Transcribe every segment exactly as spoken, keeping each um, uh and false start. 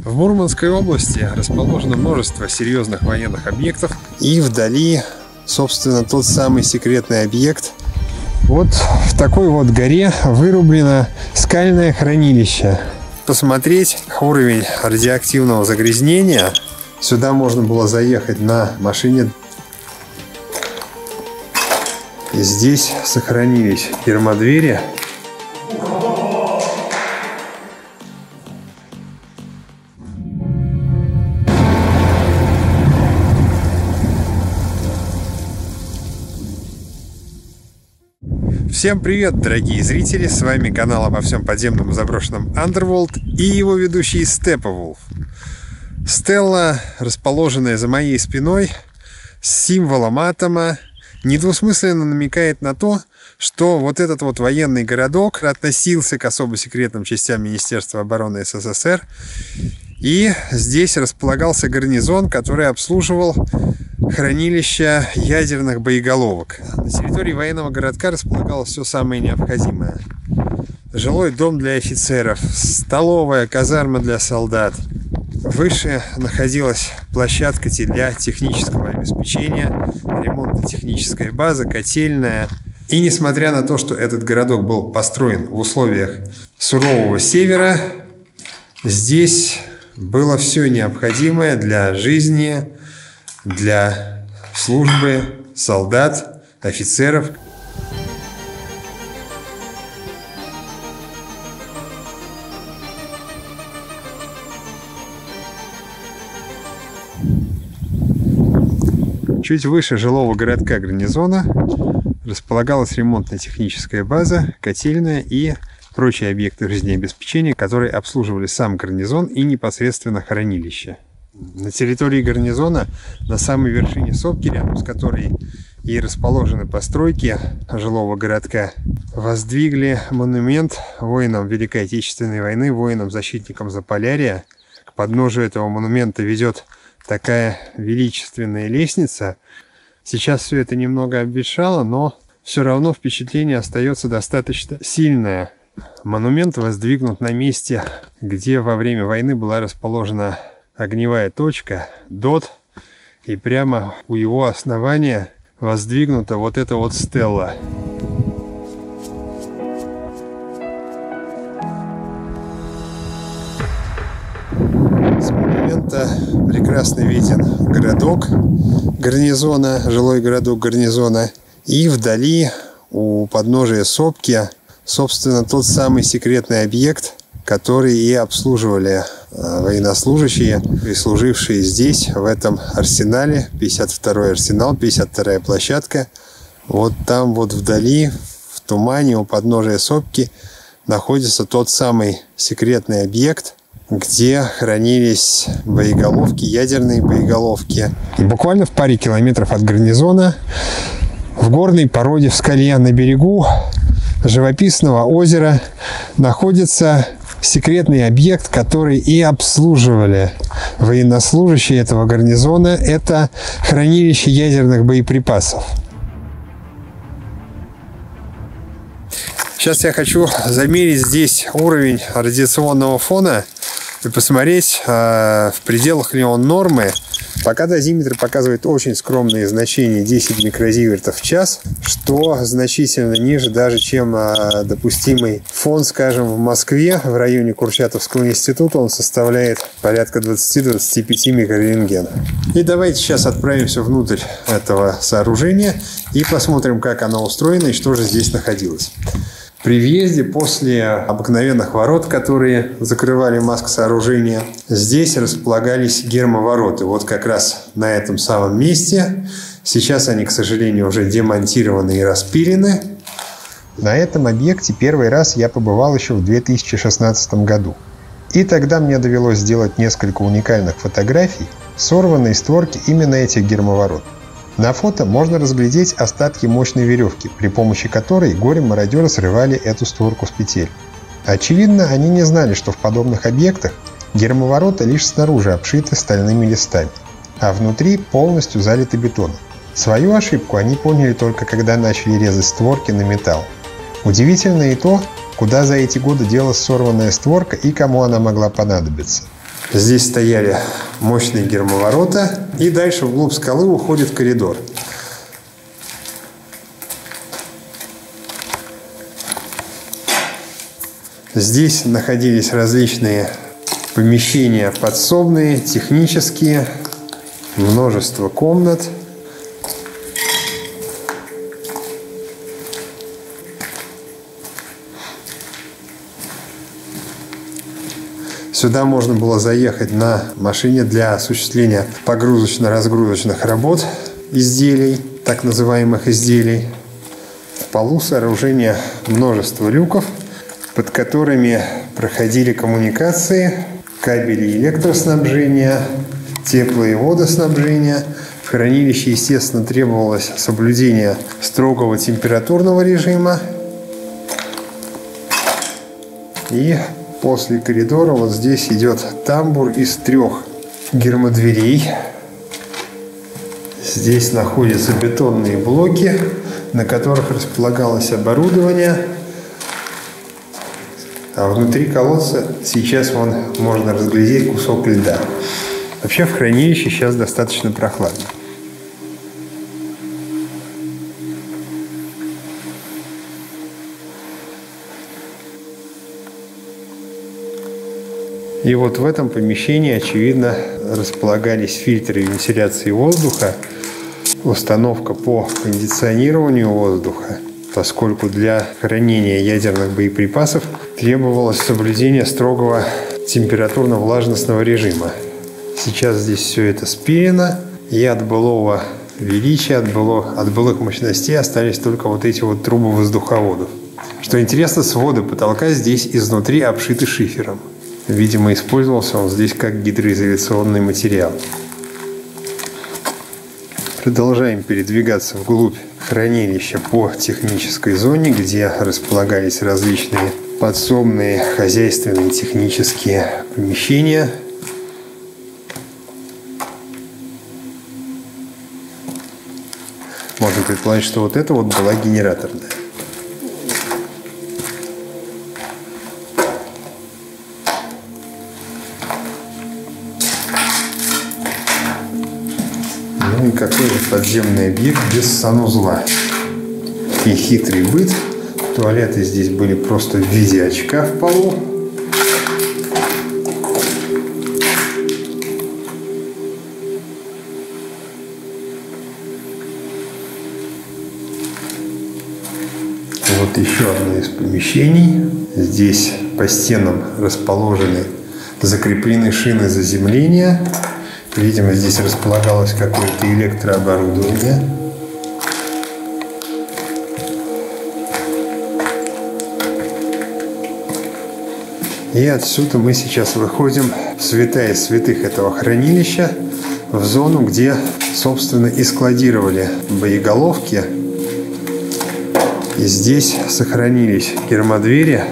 В Мурманской области расположено множество серьезных военных объектов. И вдали, собственно, тот самый секретный объект. Вот в такой вот горе вырублено скальное хранилище. Посмотреть уровень радиоактивного загрязнения. Сюда можно было заехать на машине. И здесь сохранились гермодвери. Всем привет, дорогие зрители! С вами канал обо всем подземном и заброшенном Underworld и его ведущий Steppenwolf. Стелла, расположенная за моей спиной, с символом атома, недвусмысленно намекает на то, что вот этот вот военный городок относился к особо секретным частям Министерства обороны СССР. И здесь располагался гарнизон, который обслуживал хранилище ядерных боеголовок. На территории военного городка располагалось все самое необходимое. Жилой дом для офицеров, столовая, казарма для солдат. Выше находилась площадка для технического обеспечения, ремонтно-техническая база, котельная. И несмотря на то, что этот городок был построен в условиях сурового севера, здесь было все необходимое для жизни, для службы солдат, офицеров. Чуть выше жилого городка гарнизона располагалась ремонтно-техническая база, котельная и прочие объекты жизнеобеспечения, которые обслуживали сам гарнизон и непосредственно хранилище. На территории гарнизона, на самой вершине сопки, рядом с которой и расположены постройки жилого городка, воздвигли монумент воинам Великой Отечественной войны, воинам-защитникам Заполярья. К подножию этого монумента ведет такая величественная лестница. Сейчас все это немного обветшало, но все равно впечатление остается достаточно сильное. Монумент воздвигнут на месте, где во время войны была расположена огневая точка, ДОТ, и прямо у его основания воздвигнута вот эта вот стелла. С монумента прекрасно виден городок гарнизона, жилой городок гарнизона, и вдали у подножия сопки, собственно, тот самый секретный объект, который и обслуживали военнослужащие, прислужившие здесь, в этом арсенале, пятьдесят второй арсенал, пятьдесят вторая площадка. Вот там вот вдали, в тумане, у подножия сопки, находится тот самый секретный объект, где хранились боеголовки, ядерные боеголовки. И буквально в паре километров от гарнизона, в горной породе в скале на берегу живописного озера, находится секретный объект, который и обслуживали военнослужащие этого гарнизона. Это хранилище ядерных боеприпасов. Сейчас я хочу замерить здесь уровень радиационного фона и посмотреть, в пределах ли он нормы. Пока дозиметр показывает очень скромные значения, десять микрозивертов в час, что значительно ниже даже, чем допустимый фон, скажем, в Москве, в районе Курчатовского института, он составляет порядка двадцати-двадцати пяти микрорентген. И давайте сейчас отправимся внутрь этого сооружения и посмотрим, как оно устроено и что же здесь находилось. При въезде, после обыкновенных ворот, которые закрывали маск-сооружение, здесь располагались гермовороты. Вот как раз на этом самом месте. Сейчас они, к сожалению, уже демонтированы и распилены. На этом объекте первый раз я побывал еще в две тысячи шестнадцатом году. И тогда мне довелось сделать несколько уникальных фотографий, сорванные створки именно этих гермоворот. На фото можно разглядеть остатки мощной веревки, при помощи которой горе-мародеры срывали эту створку с петель. Очевидно, они не знали, что в подобных объектах гермоворота лишь снаружи обшиты стальными листами, а внутри полностью залиты бетоном. Свою ошибку они поняли только когда начали резать створки на металл. Удивительно и то, куда за эти годы делась сорванная створка и кому она могла понадобиться. Здесь стояли мощные гермоворота, и дальше вглубь скалы уходит коридор. Здесь находились различные помещения подсобные, технические, множество комнат. Сюда можно было заехать на машине для осуществления погрузочно-разгрузочных работ изделий, так называемых изделий. В полу сооружения множество люков, под которыми проходили коммуникации, кабели электроснабжения, тепло- и водоснабжения. В хранилище, естественно, требовалось соблюдение строгого температурного режима. И после коридора вот здесь идет тамбур из трех гермодверей. Здесь находятся бетонные блоки, на которых располагалось оборудование. А внутри колодца сейчас вон можно разглядеть кусок льда. Вообще в хранилище сейчас достаточно прохладно. И вот в этом помещении, очевидно, располагались фильтры вентиляции воздуха, установка по кондиционированию воздуха, поскольку для хранения ядерных боеприпасов требовалось соблюдение строгого температурно-влажностного режима. Сейчас здесь все это спилено, и от былого величия, от, было, от былых мощностей остались только вот эти вот трубы воздуховодов. Что интересно, своды потолка здесь изнутри обшиты шифером. Видимо, использовался он здесь как гидроизоляционный материал. Продолжаем передвигаться вглубь хранилища по технической зоне, где располагались различные подсобные, хозяйственные, технические помещения. Можно предположить, что вот это вот была генераторная. Ну и какой же подземный объект без санузла. И хитрый быт. Туалеты здесь были просто в виде очка в полу. Вот еще одно из помещений. Здесь по стенам расположены закреплены шины заземления. Видимо, здесь располагалось какое-то электрооборудование. И отсюда мы сейчас выходим в святая святых этого хранилища, в зону, где, собственно, и складировали боеголовки. И здесь сохранились гермодвери.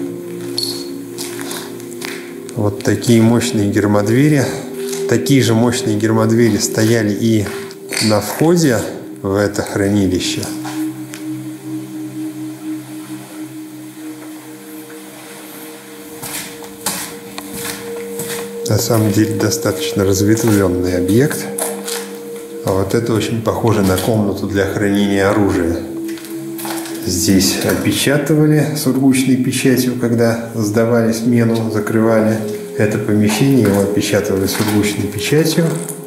Вот такие мощные гермодвери. Такие же мощные гермодвери стояли и на входе в это хранилище. На самом деле достаточно разветвленный объект. А вот это очень похоже на комнату для хранения оружия. Здесь опечатывали сургучной печатью, когда сдавали смену, закрывали это помещение, его опечатывали сургучной печатью.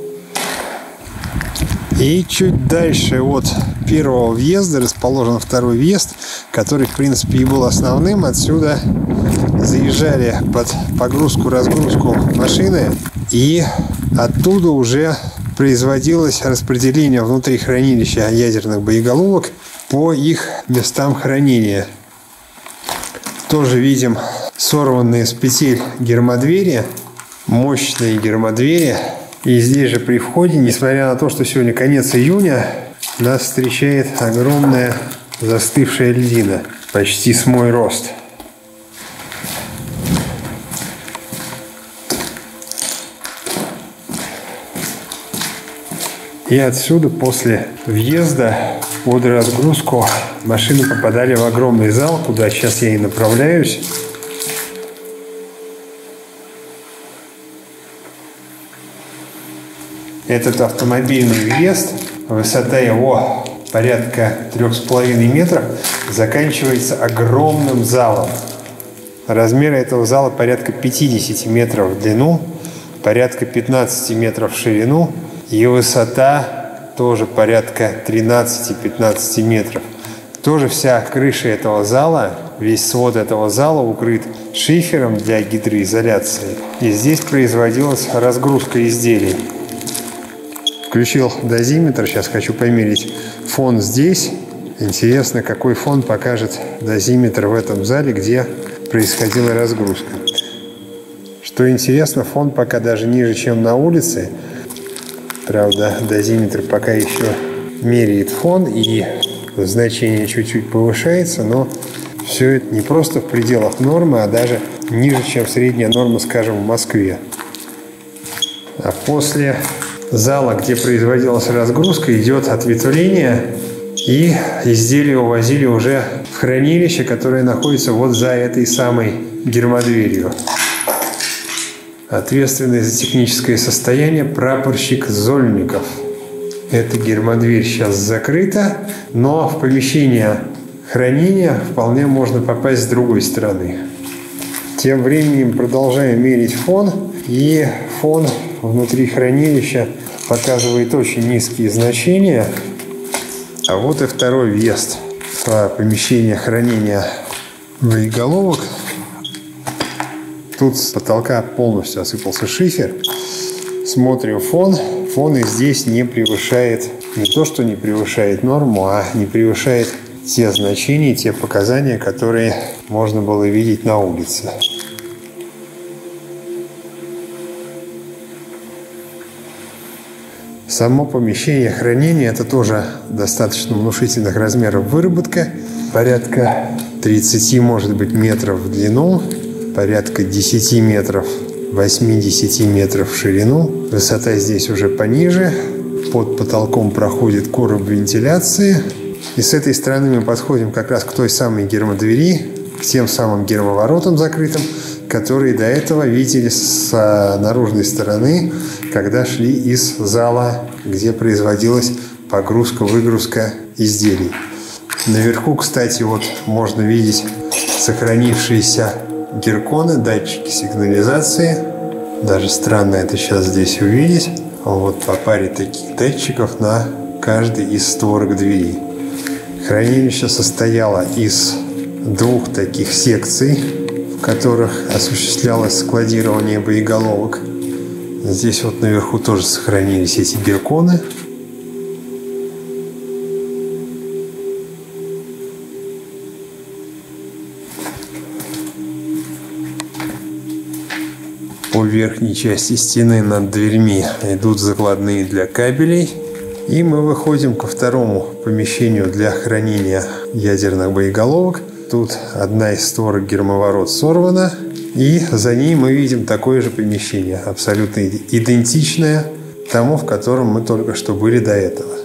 И чуть дальше от первого въезда расположен второй въезд, который, в принципе, и был основным. Отсюда заезжали под погрузку-разгрузку машины, и оттуда уже производилось распределение внутри хранилища ядерных боеголовок по их местам хранения. Тоже видим сорванные с петель гермодвери, мощные гермодвери. И здесь же при входе, несмотря на то, что сегодня конец июня, нас встречает огромная застывшая льдина, почти с мой рост. И отсюда после въезда под разгрузку машины попадали в огромный зал, куда сейчас я и направляюсь. Этот автомобильный въезд, высота его порядка трех с половиной метров, заканчивается огромным залом. Размеры этого зала порядка пятидесяти метров в длину, порядка пятнадцати метров в ширину, и высота тоже порядка тринадцати-пятнадцати метров. Тоже вся крыша этого зала, весь свод этого зала укрыт шифером для гидроизоляции. И здесь производилась разгрузка изделий. Включил дозиметр, сейчас хочу померить фон здесь. Интересно, какой фон покажет дозиметр в этом зале, где происходила разгрузка. Что интересно, фон пока даже ниже, чем на улице. Правда, дозиметр пока еще меряет фон, и значение чуть-чуть повышается, но все это не просто в пределах нормы, а даже ниже, чем средняя норма, скажем, в Москве. А после зала, где производилась разгрузка, идет ответвление, и изделия увозили уже в хранилище, которое находится вот за этой самой гермодверью. Ответственный за техническое состояние прапорщик Зольников. Эта гермодверь сейчас закрыта, но в помещение хранения вполне можно попасть с другой стороны. Тем временем продолжаем мерить фон, и фон внутри хранилища показывает очень низкие значения. А вот и второй въезд в помещение хранения боеголовок. Тут с потолка полностью осыпался шифер. Смотрим фон. Фон и здесь не превышает, не то что не превышает норму, а не превышает те значения, те показания, которые можно было видеть на улице. Само помещение хранения — это тоже достаточно внушительных размеров выработка. Порядка тридцати, может быть, метров в длину, порядка десяти метров, восьмидесяти метров в ширину. Высота здесь уже пониже. Под потолком проходит короб вентиляции. И с этой стороны мы подходим как раз к той самой гермодвери, к тем самым гермоворотам закрытым, которые до этого видели с наружной стороны, когда шли из зала, где производилась погрузка-выгрузка изделий. Наверху, кстати, вот можно видеть сохранившиеся герконы, датчики сигнализации. Даже странно это сейчас здесь увидеть. Вот по паре таких датчиков на каждой из створок двери. Хранилище состояло из двух таких секций, в которых осуществлялось складирование боеголовок. Здесь вот наверху тоже сохранились эти герконы. По верхней части стены над дверьми идут закладные для кабелей. И мы выходим ко второму помещению для хранения ядерных боеголовок. Тут одна из створок гермоворот сорвана. И за ней мы видим такое же помещение, абсолютно идентичное тому, в котором мы только что были до этого.